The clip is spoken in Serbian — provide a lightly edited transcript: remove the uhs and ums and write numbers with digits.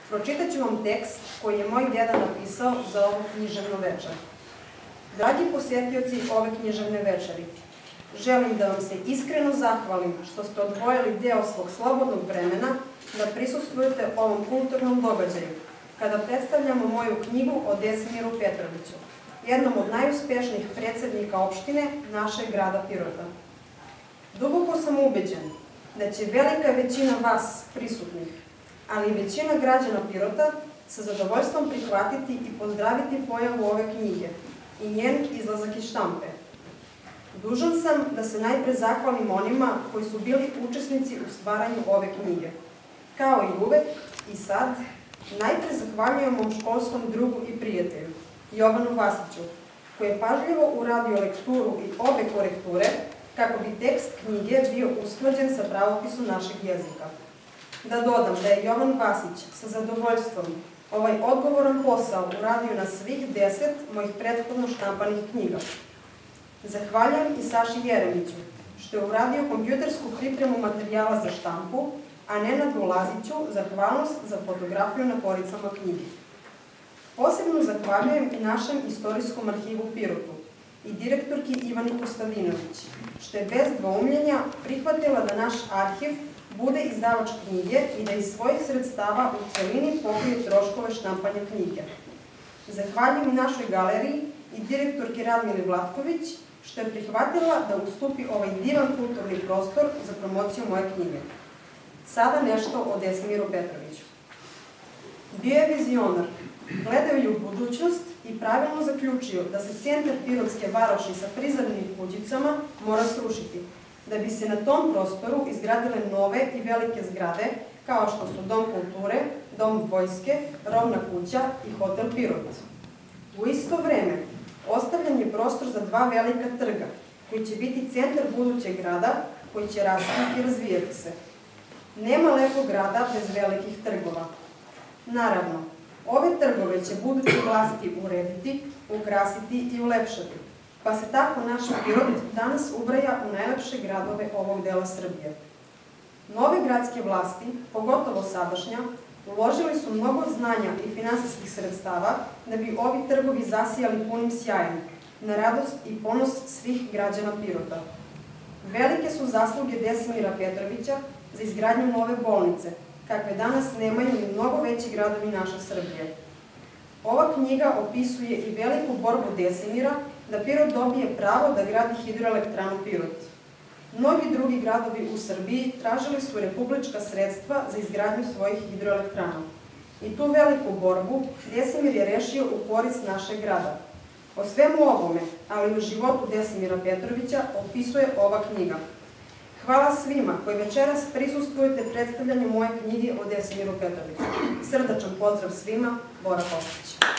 Pročitat ću vam tekst koji je moj deda napisao za ovo književno večer. Dragi posjetioci ove književne večeri, želim da vam se iskreno zahvalim što ste odvojili deo svog slobodnog vremena da prisustvujete ovom kulturnom događaju, kada predstavljamo moju knjigu o Desimiru Petroviću, jednom od najuspešnijih predsednika opštine našeg grada Pirota. Duboko sam ubeđen da će velika većina vas prisutnih, ali i većina građana Pirota sa zadovoljstvom prihvatiti i pozdraviti pojavu ove knjige i njen izlazak iz štampe. Dužan sam da se najpre zahvalim onima koji su bili učesnici u stvaranju ove knjige. Kao i uvek, i sad, najpre zahvaljujem mom školskom drugu i prijatelju, Jovanu Vasiću, koji je pažljivo uradio lekturu i obe korekture kako bi tekst knjige bio usklađen sa pravopisom našeg jezika. Da dodam da je Jovan Vasić sa zadovoljstvom ovaj odgovoran posao uradio na svih 10 mojih prethodno štampanih knjiga. Zahvaljujem i Saši Jeremiću, što je uradio kompjutersku pripremu materijala za štampu, a Nenadu Laziću zahvalnost za fotografiju na koricama knjige. Posebno zahvaljujem i našem istorijskom arhivu u Pirotu i direktorki Ivani Kostadinović, što je bez dvoumljenja prihvatila da naš arhiv bude izdavač knjige i da iz svojih sredstava u celini pokrije troškove štampanja knjige. Zahvaljujem i našoj galeriji i direktorki Radmili Vlatković, što je prihvatila da ustupi ovaj divan kulturni prostor za promociju moje knjige. Sada nešto o Desimiru Petroviću. Bio je vizionar, gledao je u budućnost i pravilno zaključio da se centar Pirotske varoši sa prizemnim kućicama mora srušiti, da bi se na tom prostoru izgradile nove i velike zgrade, kao što su Dom kulture, Dom vojske, Robna kuća i Hotel Pirot. U isto vreme, ostavljen je prostor za 2 velika trga, koji će biti centar budućeg grada, koji će rasti i razvijati se. Nema lepog grada bez velikih trgova. Naravno, ove trgove će buduće vlasti urediti, ukrasiti i ulepšati, pa se tako naš Pirot danas ubraja u najlepše gradove ovog dela Srbije. Nove gradske vlasti, pogotovo sadašnja, uložili su mnogo znanja i finansijskih sredstava da bi ovi trgovi zasijali punim sjajem, na radost i ponos svih građana Pirota. Velike su zasluge Desimira Petrovića za izgradnju nove bolnice, kakve danas nemaju ni mnogo veći gradovi naše Srbije. Ova knjiga opisuje i veliku borbu Desimira da Pirot dobije pravo da gradi hidroelektranu Pirot. Mnogi drugi gradovi u Srbiji tražili su republička sredstva za izgradnju svojih hidroelektrana. I tu veliku borbu Desimir je rešio u korist našeg grada. O svemu ovome, ali i o životu Desimira Petrovića, opisuje ova knjiga. Hvala svima koji večeras prisustvujete predstavljanju moje knjige o Desimiru Petroviću. Srdačan pozdrav svima, Bora Popović.